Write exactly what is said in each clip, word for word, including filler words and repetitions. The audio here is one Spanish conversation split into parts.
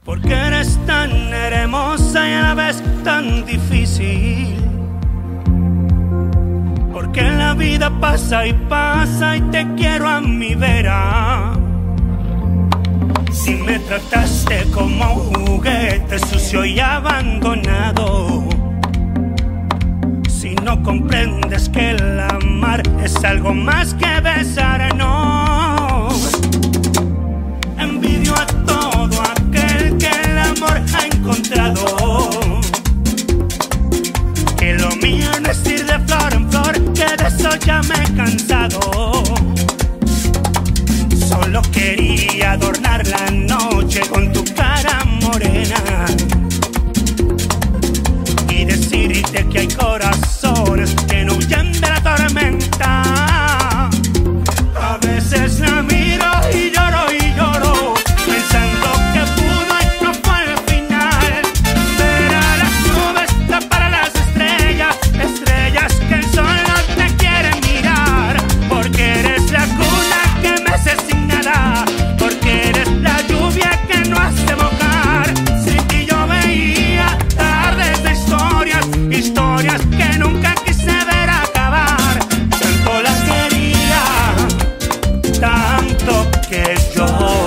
Porque eres tan hermosa y a la vez tan difícil. Porque la vida pasa y pasa y te quiero a mi vera. Si me trataste como un juguete sucio y abandonado, si no comprendes que el amar es algo más que besar, no. Envidio a todo aquel que el amor ha encontrado, que lo mío no es ir de flor en flor, que de eso ya me he cansado. Solo quería adornar la noche con tu cara morena y decirte que hay corazones que no huyen de la tormenta. A veces la miro y lloro y lloro, pensando que pudo y no fue el final. Ver a las nubes tapar a las estrellas, estrellas que el sol no te quiere mirar. Porque eres la cuna que me hace sin nada, porque eres la lluvia que no hace mojar. Sin ti yo veía tardes de historias, historias que nunca quise ver acabar. Tanto la quería, tanto que yo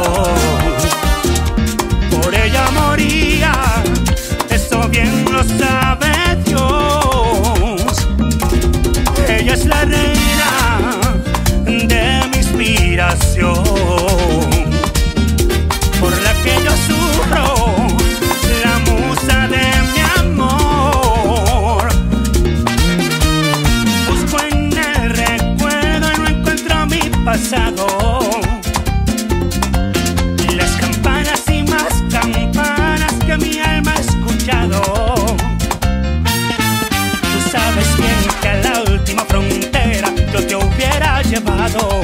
por ella moría. Eso bien lo sabe Dios. Ella es la reina de mi inspiración, por la que yo sufro, la musa de mi amor. Busco en el recuerdo y no encuentro mi pasado. Las campanas y más campanas que mi alma ha escuchado. Tú sabes bien que a la última frontera yo te hubiera llevado,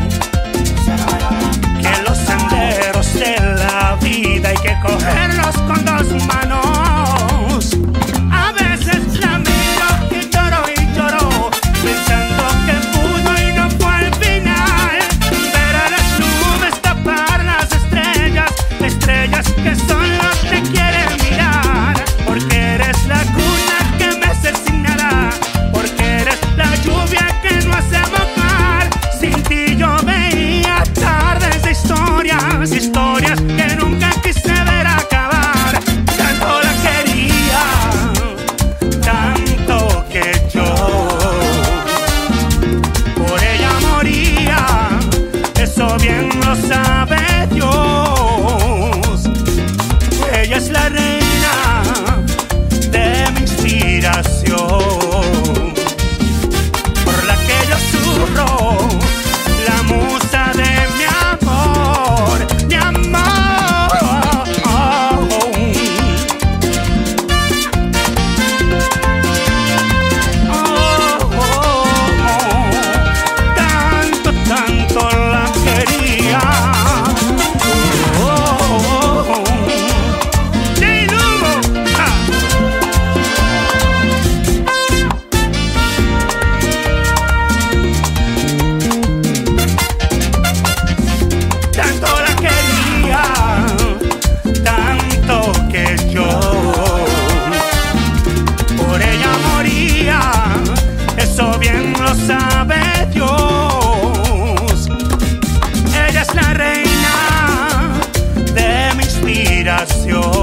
que los senderos de la vida hay que cogerlos con dos manos. A veces la miro y lloro y lloro, pensando que pudo y no fue el final. Ver a las nubes tapar las estrellas, estrellas que solo te quieren mirar. Porque eres la cuna que me hace sin nada, porque eres la lluvia que no hace mojar. Sin ti yo veía tardes de historias, historias que nunca quise ver acabar. Tanto la quería, tanto que yo por ella moría. Eso bien lo sabe Dios. Ella es la reina de mi inspiración, por la que yo sufro, la musa de mi amor, mi amor. Oh, oh, oh. Tanto, tanto la quería. Oh, oh, oh. ¡Sí, Lugo! Ah. Tanto la quería, tanto que yo por ella moría. Eso bien lo sabe Dios. Ella es la reina de mi inspiración,